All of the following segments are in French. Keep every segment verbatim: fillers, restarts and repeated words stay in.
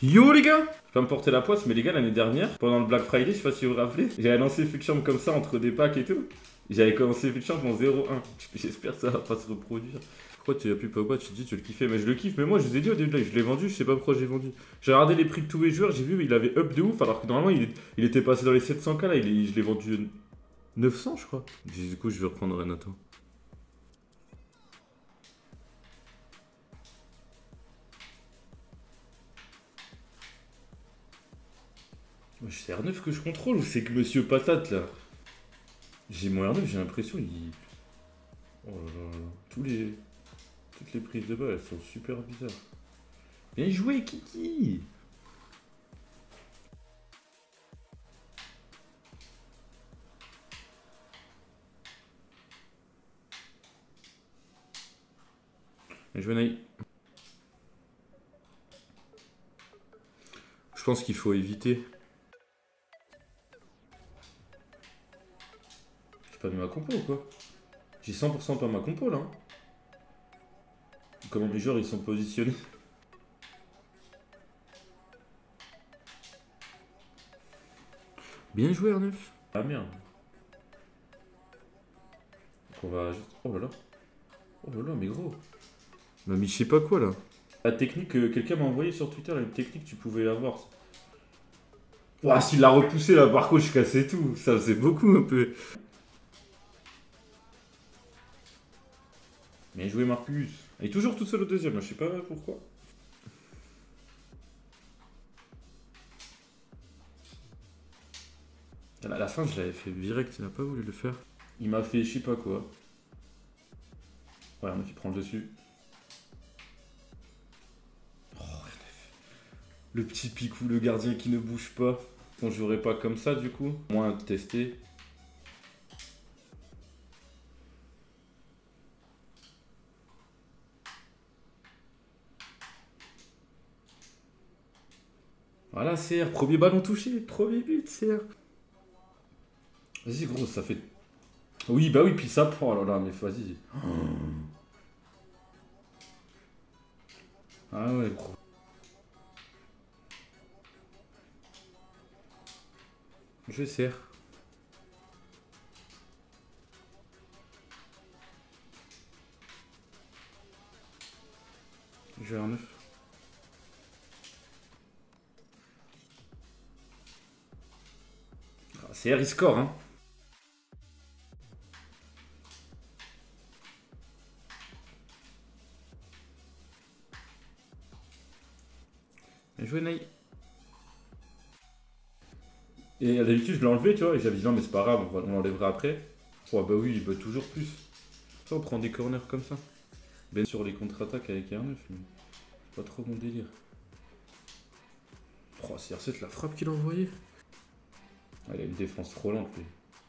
Yo les gars, je vais pas me porter la poisse, mais les gars, l'année dernière, pendant le Black Friday, je sais pas si vous vous rappelez, j'avais lancé Futchamp comme ça entre des packs et tout. J'avais commencé Futchamp en zéro un. J'espère que ça va pas se reproduire. Pourquoi tu as plus Pogba? Tu te dis tu le kiffais, mais je le kiffe. Mais moi je vous ai dit au début, je l'ai vendu, je sais pas pourquoi j'ai vendu. J'ai regardé les prix de tous les joueurs, j'ai vu il avait up de ouf, alors que normalement il, est- il était passé dans les sept cents k là, il est- je l'ai vendu neuf cents je crois. Du coup je vais reprendre Renato. C'est R neuf que je contrôle ou c'est que Monsieur Patate là? J'ai mon R neuf, j'ai l'impression il. Oh là là là. Tous les... Toutes les prises de balles elles sont super bizarres. Bien joué Kiki. Bien joué Naï. Je pense qu'il faut éviter. J'ai pas mis ma compo ou quoi? J'ai cent pour cent pas ma compo là. Hein. Comment les joueurs ils sont positionnés. Bien joué R neuf. Ah merde. Donc on va juste... Oh là là. Oh là là mais gros. Il m'a mis je sais pas quoi là. La technique que quelqu'un m'a envoyé sur Twitter, une technique tu pouvais avoir. Ouah, s'il l'a repoussé là par contre je cassais tout. Ça faisait beaucoup un peu. Bien joué Marcus. Il est toujours tout seul au deuxième, je sais pas pourquoi. À la fin je l'avais fait direct, il a pas voulu le faire. Il m'a fait je sais pas quoi. Ouais, on a fait prendre le dessus. Oh, le petit picou, le gardien qui ne bouge pas. On jouerait pas comme ça du coup. Moins tester. Voilà, C R, premier ballon touché, premier but, C R. Vas-y, gros, ça fait. Oui, bah oui, puis ça prend. Oh là là, mais vas-y. Ah ouais, gros. Je C R. Je vais R neuf. Ah, C R, il score, hein. Bien joué, Naï. Et à d'habitude, je l'ai enlevé, tu vois, et j'avais dit non, mais c'est pas grave, on, va- on l'enlèvera après. Oh, bah oui, il bat toujours plus. Ça, on prend des corners comme ça. Ben sur les contre-attaques avec R neuf, mais pas trop mon délire. Oh, C R sept, la frappe qu'il a envoyée. Ah, il a une défense trop lente, lui.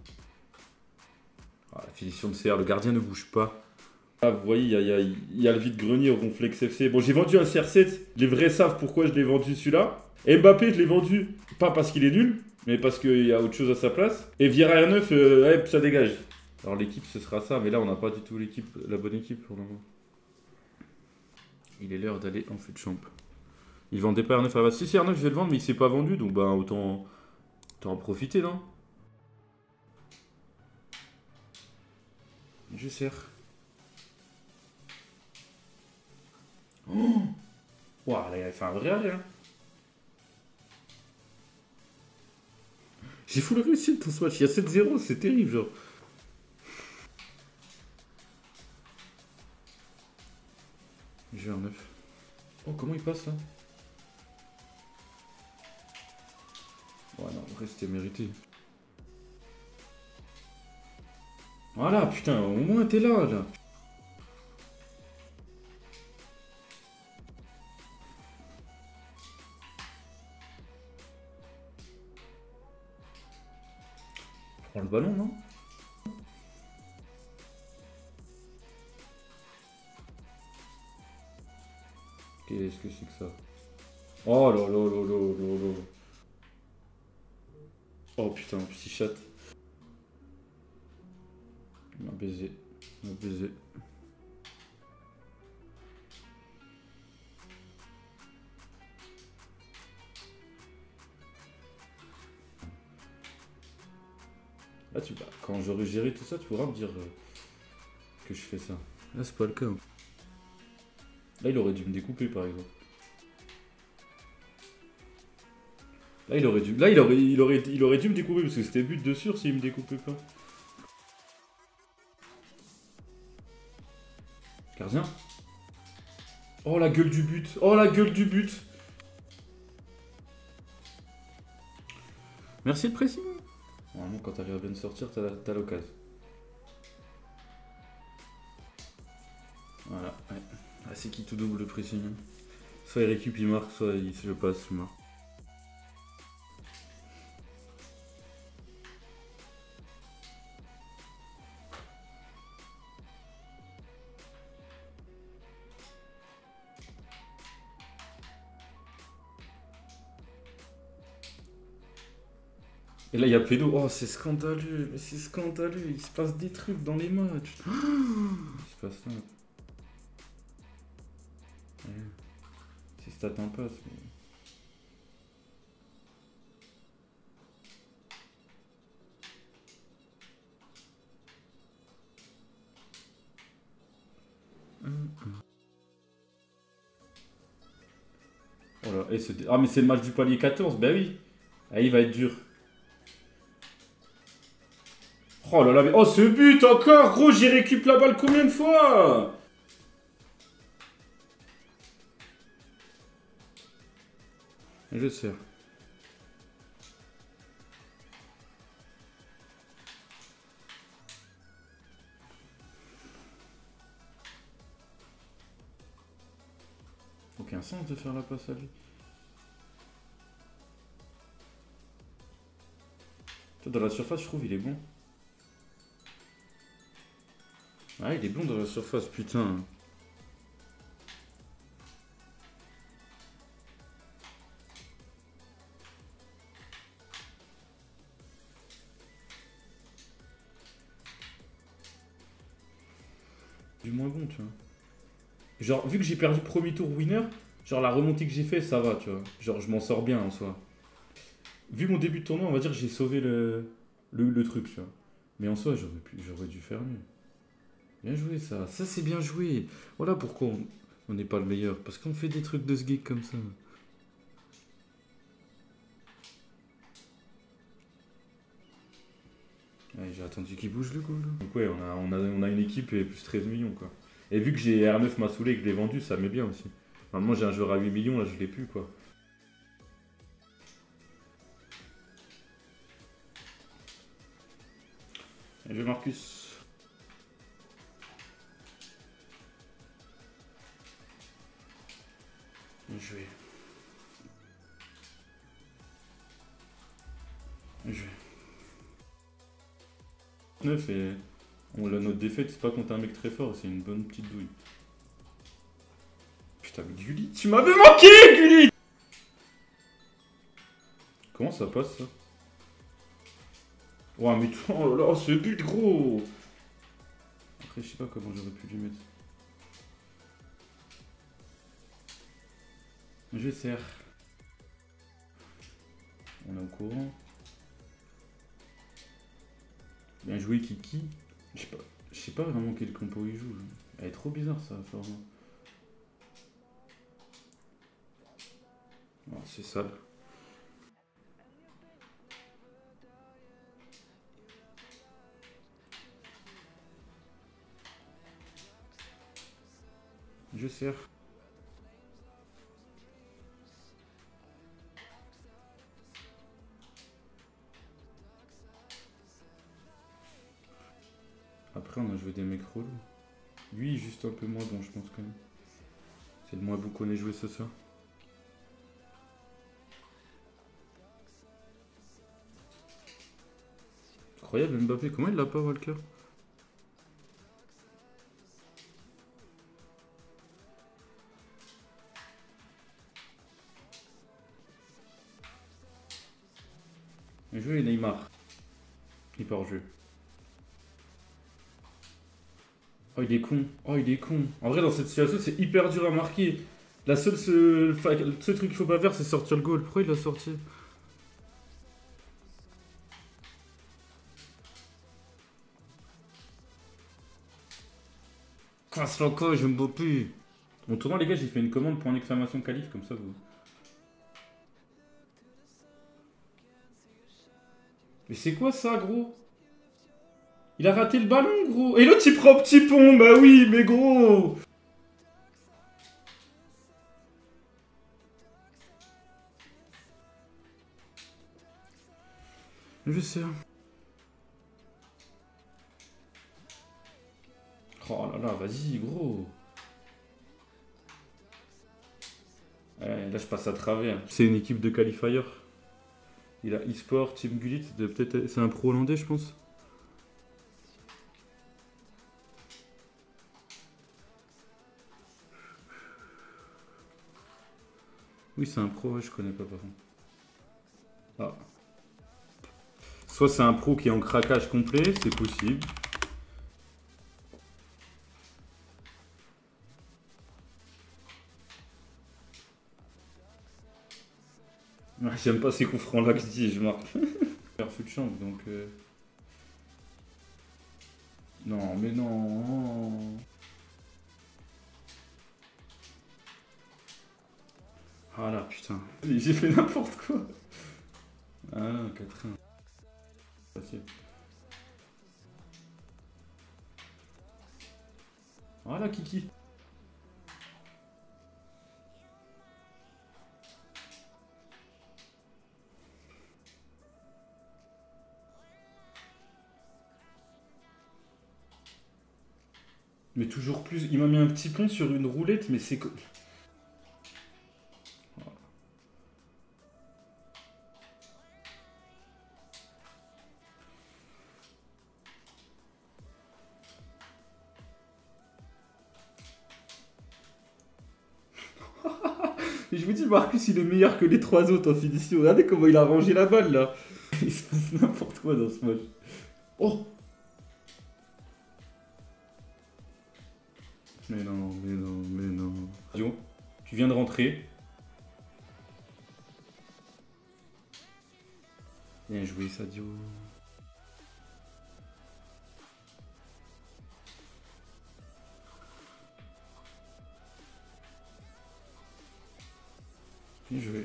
Ah, la finition de C R, le gardien ne bouge pas. Ah, vous voyez, il y a, y a- y a le vide-grenier au Ronflex F C. Bon, j'ai vendu un C R sept. Les vrais savent pourquoi je l'ai vendu celui-là. Mbappé, je l'ai vendu pas parce qu'il est nul, mais parce qu'il y a autre chose à sa place. Et Vieira R neuf, euh, ouais, ça dégage. Alors l'équipe, ce sera ça, mais là, on n'a pas du tout l'équipe, la bonne équipe pour le moment. Il est l'heure d'aller en fut de champ. Il vendait pas R neuf à la base. Si, si, R neuf, je vais le vendre, mais il s'est pas vendu, donc bah autant, autant en profiter, non? Je sers. Oh, wow, là, il a fait un vrai arrêt, hein. J'ai full réussi dans ce match. Il y a sept zéro, c'est terrible, genre. J'ai un neuf. Oh, comment il passe là? Ouais, non, en vrai, c'était mérité. Voilà, putain, au moins t'es là, là. Prends le ballon, non? Qu'est-ce que c'est que ça? Oh là là là là là là. Oh putain, petit chat. Il m'a baisé. Il m'a baisé. Là, tu, bah, quand j'aurai géré tout ça, tu pourras me dire euh, que je fais ça. Là, c'est pas le cas. Là, il aurait dû me découper, par exemple. Là, il aurait dû, là, il aurait, il aurait, il aurait dû me découper, parce que c'était but de sûr s'il me découpait pas. Gardien. Oh, la gueule du but. Oh, la gueule du but. Merci le pressing. Normalement, quand t'arrives à bien sortir, t'as l'occasion. Voilà, ouais. Ah, c'est qui tout double le pressing. Soit il récup, il marque, soit il se passe, il marque. Et là, il y a Pédo. Oh, c'est scandaleux. Mais c'est scandaleux. Il se passe des trucs dans les matchs. Il se passe ça. Ouais. Si stats un passe. Mais... Oh là, et ce... Ah, mais c'est le match du palier quatorze. Bah oui. Ah, il va être dur. Oh là là, mais... Oh, ce but encore, gros, j'ai récupéré la balle combien de fois? Je sais. Aucun sens de faire la passe à lui. Dans la surface, je trouve, il est bon. Ah, il est bon dans la surface, putain. Du moins bon, tu vois. Genre, vu que j'ai perdu premier tour winner, genre la remontée que j'ai fait, ça va, tu vois. Genre, je m'en sors bien en soi. Vu mon début de tournoi, on va dire que j'ai sauvé le, le, le truc, tu vois. Mais en soi, j'aurais dû faire mieux. Bien joué, ça. Ça, c'est bien joué. Voilà pourquoi on n'est pas le meilleur. Parce qu'on fait des trucs de ce geek comme ça. Ouais, j'ai attendu qu'il bouge le goal. Donc ouais, on a, on, a, on a une équipe et plus treize millions, quoi. Et vu que j'ai R neuf m'a saoulé et que je l'ai vendu, ça m'est bien aussi. Normalement, j'ai un joueur à huit millions, là, je l'ai plus, quoi. Et je vais Marcus. Bien joué. Bien joué. neuf et on l'a notre défaite, c'est pas contre un mec très fort, c'est une bonne petite douille. Putain, mais Gulli, tu m'avais manqué, Gulli! Comment ça passe, ça? Ouah, mais oh là là, ce but, gros! Après, je sais pas comment j'aurais pu lui mettre. Je sers. On est au courant. Bien joué, Kiki. Je sais pas, je sais pas vraiment quel compo il joue. Elle est trop bizarre, ça, forme. Oh, c'est sale. Je sers. Après, on a joué des mecs relous. Lui, juste un peu moins bon, je pense, quand même. C'est le moins bon qu'on ait joué ce soir. Incroyable, Mbappé. Comment il l'a pas, Walker? Bien joué, Neymar. Il part en jeu. Oh, il est con. Oh, il est con. En vrai, dans cette situation, c'est hyper dur à marquer. La seule, seule, le seul truc qu'il faut pas faire, c'est sortir le goal. Pourquoi il l'a sorti? fasse loco, je me bats plus. En tournant, les gars, j'ai fait une commande pour un exclamation qualif, comme ça vous. Mais c'est quoi ça, gros? Il a raté le ballon, gros. Et l'autre, il prend petit pont. Bah oui, mais gros. Je sais. Oh là là, vas-y, gros. Ouais, là, je passe à travers. C'est une équipe de qualifiers. Il a e-sport, Team Gullit. Peut-être, c'est un pro hollandais, je pense. Oui, c'est un pro, ouais, je connais pas par contre. Ah. Soit c'est un pro qui est en craquage complet, c'est possible. Ouais, j'aime pas ces coups francs là que je dis, je marque. Faire fut de champ, donc. Euh... Non, mais non. Ah là, putain. J'ai fait n'importe quoi. Ah non, quatre un. Facile. Voilà, Kiki. Mais toujours plus. Il m'a mis un petit pont sur une roulette, mais c'est... Et je vous dis, Marcus, il est meilleur que les trois autres en finition. Regardez comment il a rangé la balle, là. Il se passe n'importe quoi dans ce match. Oh! Mais non, mais non, mais non. Sadio, tu viens de rentrer. Bien joué, Sadio. Bien joué.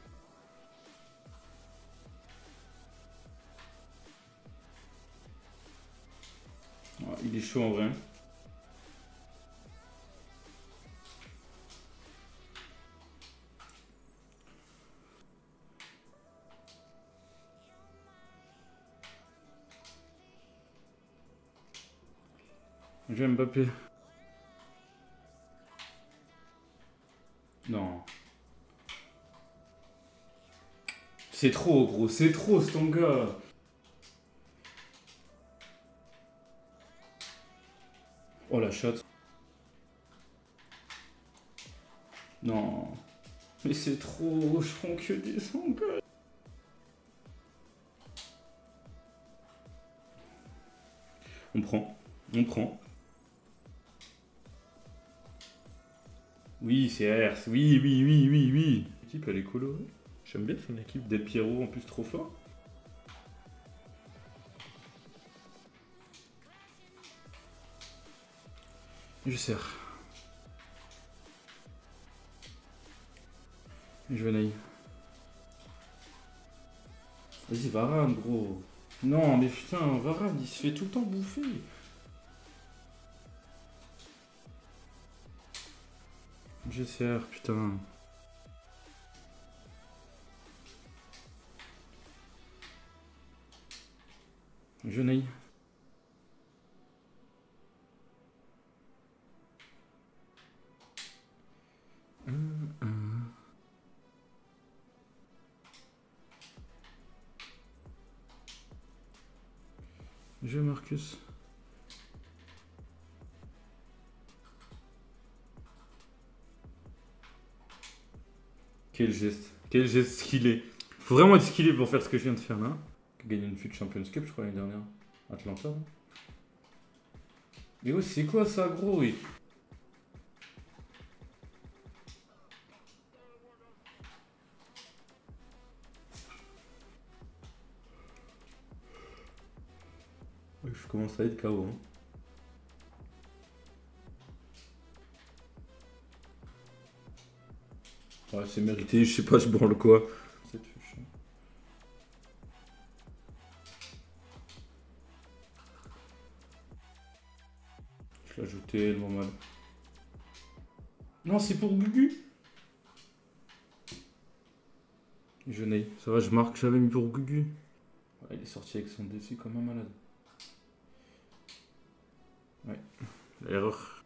Oh, il est chaud en vrai. J'aime Mbappé. Non. C'est trop, gros. C'est trop, c'est ton gars. Oh, la chatte. Non. Mais c'est trop. Je prends que des gars. On prend. On prend. Oui, c'est Ers. Oui, oui, oui, oui, oui. L'équipe, elle est colorée. J'aime bien son équipe. Del Piero en plus trop fort. Je sers. Je vais naïf. Vas-y, Varane, gros. Non, mais putain, Varane, il se fait tout le temps bouffer. Je sers, putain. Je naïf. Hum, hum. Je Marcus. Quel geste. Quel geste skillé. Faut vraiment être skillé pour faire ce que je viens de faire là. Gagner une fut Champions Cup, je crois, l'année dernière. Atlanta. Hein. Mais oh, c'est quoi ça, gros? Oui. Je commence à être K O. Hein. Ouais, c'est mérité, je sais pas, je branle quoi. Cette fiche. Je l'ai ajouté tellement mal. Non, c'est pour Gugu. Je n'ai. Ça va, je marque, j'avais mis pour Gugu. Ouais, il est sorti avec son dessus comme un malade. Ouais, l'erreur.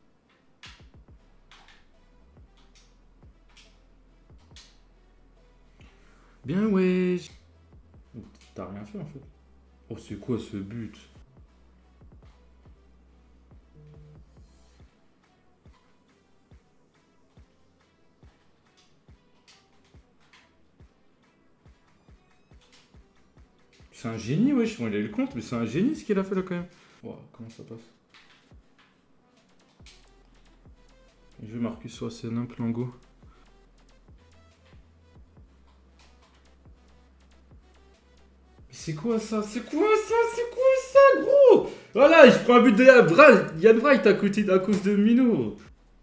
Bien, ouais. T'as rien fait en fait. Oh, c'est quoi ce but? C'est un génie, wesh. Bon, il a eu le compte, mais c'est un génie ce qu'il a fait là quand même. Wow, comment ça passe? Je vais Marcus soit c'est un plango. C'est quoi ça? C'est quoi ça? C'est quoi ça, gros? Voilà, je prends un but de Yann. Yann Wright à côté à cause de Mino.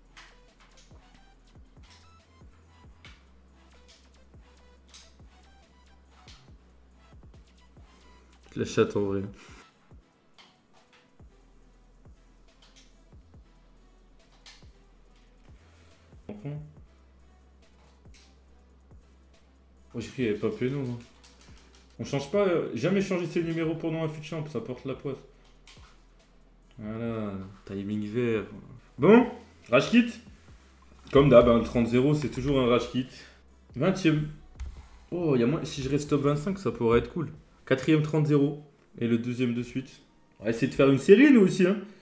La chatte en vrai. Oh, j'ai cru qu'il n'y avait pas Péno. Hein. On change pas, euh, jamais changer ses numéros pendant un fut champ, ça porte la poisse. Voilà, timing vert. Bon, rage kit. Comme d'hab, hein, trente zéro, c'est toujours un rage kit. vingtième. Oh, y a moins... si je reste top vingt-cinq, ça pourrait être cool. quatrième trente zéro. Et le deuxième de suite. On va essayer de faire une série, nous aussi. Hein.